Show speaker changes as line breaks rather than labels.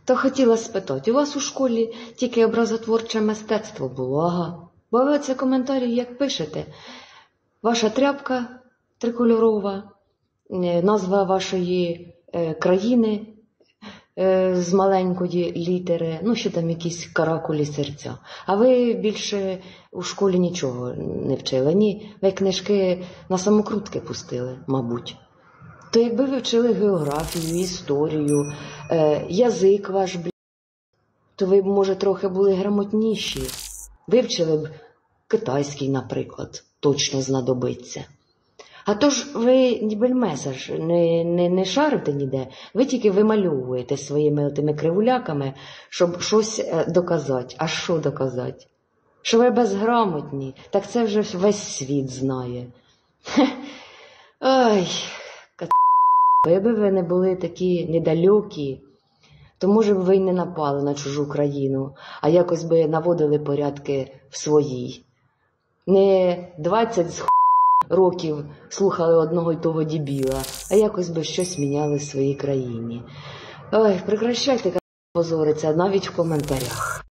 То хотіла спитати, у вас у школі тільки образотворче мистецтво було, ага. Бо ви оце коментарі як пишете, ваша тряпка трикольорова, назва вашої країни з маленької літери, ну, ще там якісь каракулі серця. А ви більше у школі нічого не вчили, ні? Ви книжки на самокрутки пустили, мабуть. То якби ви вчили географію, історію, язик ваш, то ви б, може, трохи були грамотніші. Вивчили б китайський, наприклад, точно знадобиться. А то ж ви бельмеса ж не шарите ніде, ви тільки вимальовуєте своїми тими кривуляками, щоб щось доказати. А що доказати? Що ви безграмотні, так це вже весь світ знає. Ой, якби ви не були такі недалекі, то, може б, ви й не напали на чужу країну, а якось би наводили порядки в своїй. Не 20 років слухали одного й того дебіла, а якось би щось міняли в своїй країні. Ой, прекращайте позоритися навіть в коментарях.